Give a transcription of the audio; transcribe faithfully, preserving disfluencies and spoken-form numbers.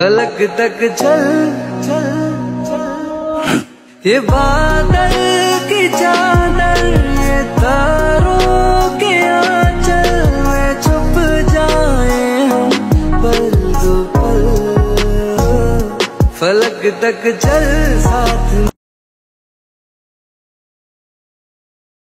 फलक तक चल चल चल, ये बादल की चादर, ये तारों के आंचल में छुप जाए हम पल दो पल। फलक तक चल साथ